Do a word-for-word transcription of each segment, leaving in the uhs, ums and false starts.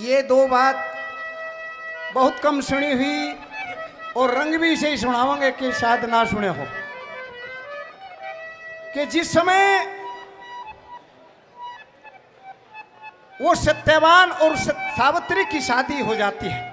ये दो बात बहुत कम सुनी हुई और रंग भी इसे ही सुनाओगे कि शायद ना सुने हो कि जिस समय वो सत्यवान और सावित्री की शादी हो जाती है,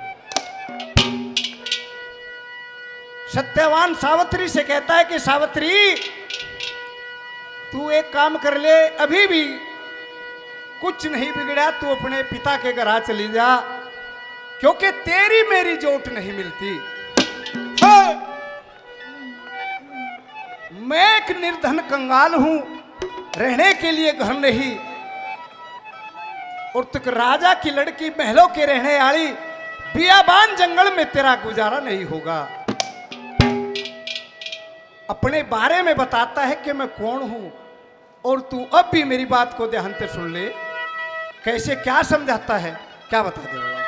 सत्यवान सावित्री से कहता है कि सावित्री तू एक काम कर ले, अभी भी कुछ नहीं बिगड़ा, तू अपने पिता के घर आ चली जा, क्योंकि तेरी मेरी जोट नहीं मिलती। हाँ। मैं एक निर्धन कंगाल हूं, रहने के लिए घर नहीं, और तुक राजा की लड़की महलों के रहने वाली, बियाबान जंगल में तेरा गुजारा नहीं होगा। अपने बारे में बताता है कि मैं कौन हूं, और तू अब भी मेरी बात को ध्यान से सुन ले। कैसे क्या समझाता है, क्या बता दे बाबा।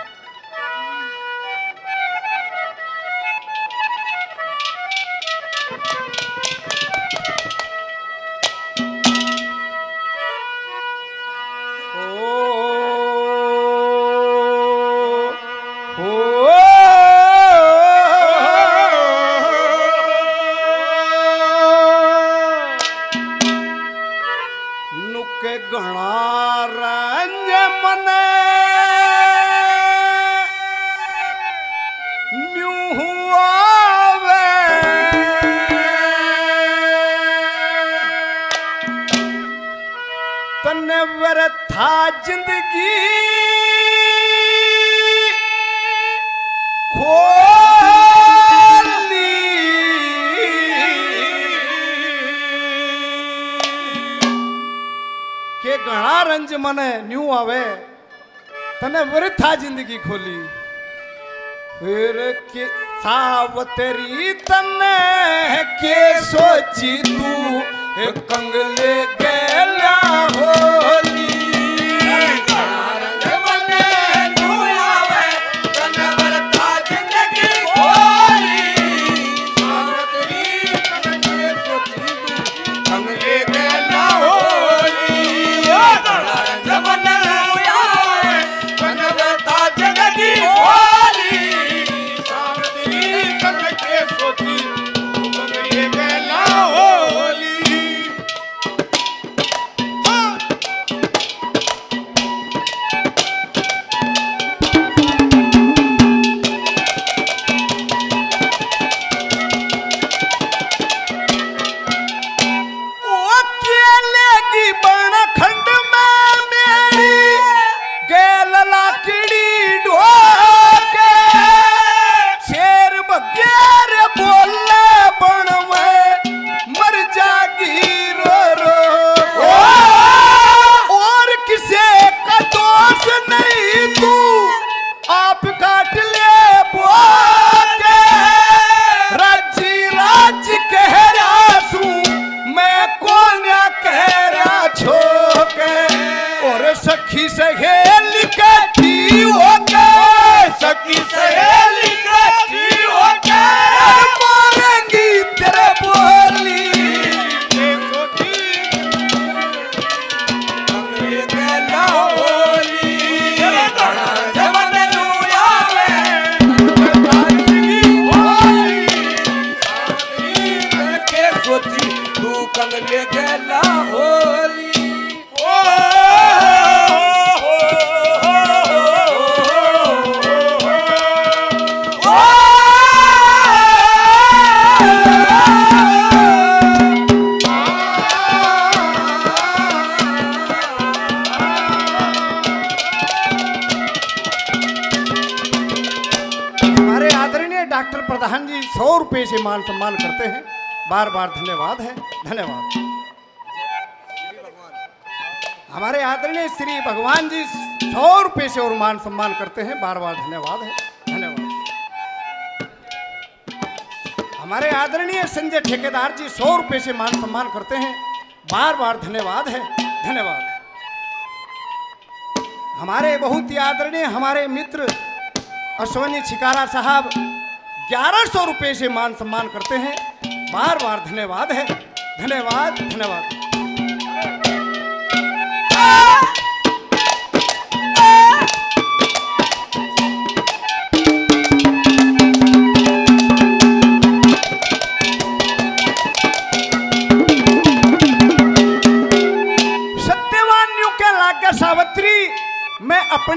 था जिंदगी खोली के घना रंज मने न्यू आवे, तने वृथा जिंदगी खोली। फिर के सावतरी तने के सोची तू कंगले गेला होली। सखी सहेली इकट्ठी होके, सखी सहेली इकट्ठी होके मारेंगी तेरे बोली। तू कंगले गेला होली। डॉक्टर प्रधान जी सौ रुपए से मान सम्मान करते हैं, बार बार धन्यवाद है, धन्यवाद। हमारे आदरणीय श्री भगवान जी सौ रुपए से और मान सम्मान करते हैं, बार बार धन्यवाद है, धन्यवाद। हमारे आदरणीय संजय ठेकेदार जी सौ रुपए से मान सम्मान करते हैं, बार बार धन्यवाद है, धन्यवाद। हमारे बहुत ही आदरणीय हमारे मित्र अश्वनी छिकारा साहब ग्यारह सौ रुपये से मान सम्मान करते हैं, बार बार धन्यवाद है, धन्यवाद, धन्यवाद।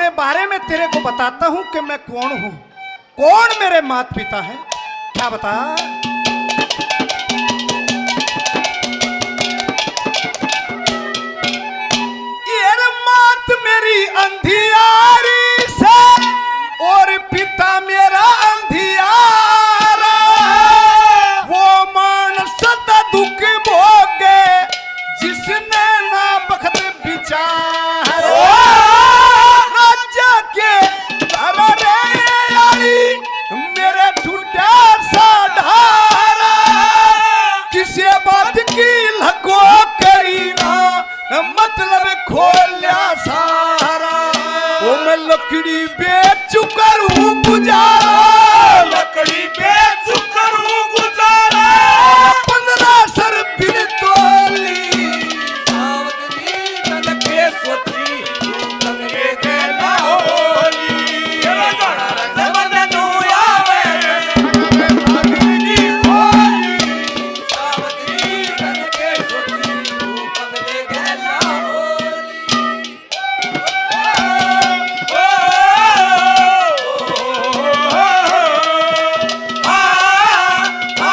अपने बारे में तेरे को बताता हूं कि मैं कौन हूं, कौन मेरे माता पिता हैं। क्या बता? ये मात मेरी अंधियारी से और पिता मेरा अंधियारा, वो मानस सदा दुख भोगे जिसने ना बखत विचार। राजा के मेरे ठुड्डा सा ढारा, किसी बात की लको करी ना, मतलब खोलिया सारा। वो मैं लकड़ी बेच करूं गुजारा, लकड़ी बेच करूं गुजारा। पंद्रह सर बिन तोली, सावधानी तन के सोची, तन के कहना होली। ये गाना रंग बदनू आवे, भागनी होली। सावधानी तन के सोची, तन के कहना होली। ओ आ आ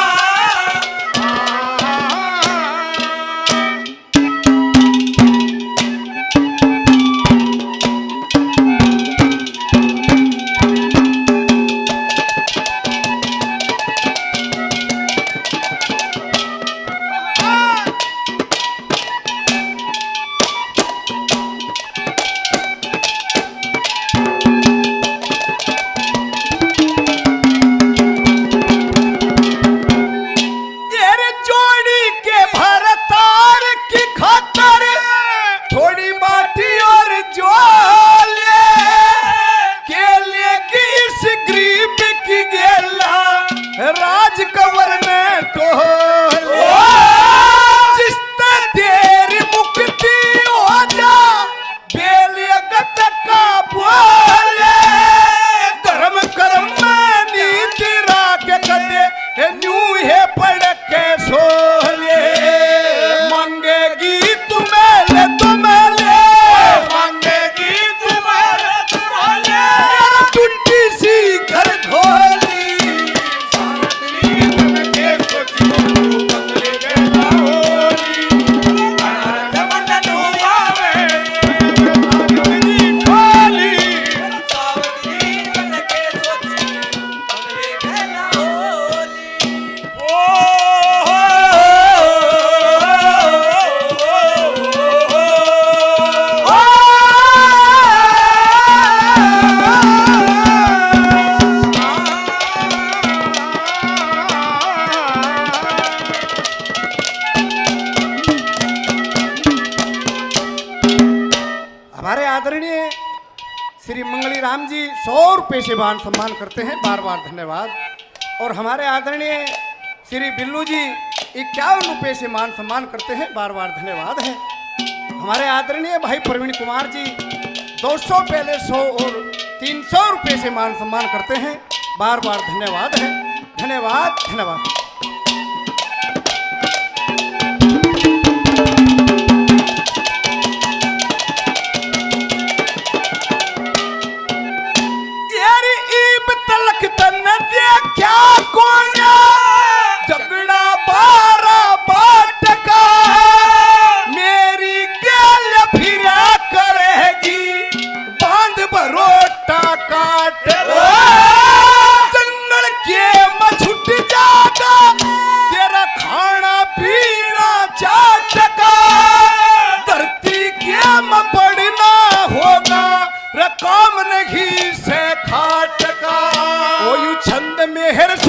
तेरे जोड़ी के भरतार की खातर थोड़ी माटी और जोले के लिए इस गरीब की गेला राज कवर में टोले। जिस तेरी मुक्ति हो जा बेलियगत का बोले, धर्म कर्म में नीति राख कदे न्यू है पढ़ के सोले। मांगेगी तुम्हें ले तुम्हें ले, मांगेगी तुम्हारे तुम्हारे। टूटी सी घर खोली, सावधानी तन के सोची, तन के कहना होली। गाना रंग बदनू आवे, भागनी होली। सावधानी तन के सोची, तन के कहना होली। ओ हमारे आदरणीय श्री मंगली राम जी सौ रुपये से मान सम्मान करते हैं, बार बार धन्यवाद। और हमारे आदरणीय श्री बिल्लू जी इक्यावन रुपये से मान सम्मान करते हैं, बार बार धन्यवाद है। हमारे आदरणीय भाई प्रवीण कुमार जी दो सौ पहले सौ और तीन सौ रुपये से मान सम्मान करते हैं, बार बार धन्यवाद है। धन्यवाद धन्यवाद। यारी ईब तलक तन दे क्या कोना, झगड़ा बारा बाट का मेरी गेल फिरा करेगी, बांध भरोटा काट। जंगल के मछुट जागा तेरा खाना पीना चाटका, धरती के में पड़ना होगा रकम नहीं से खाटका। ओ यू छंद मेहर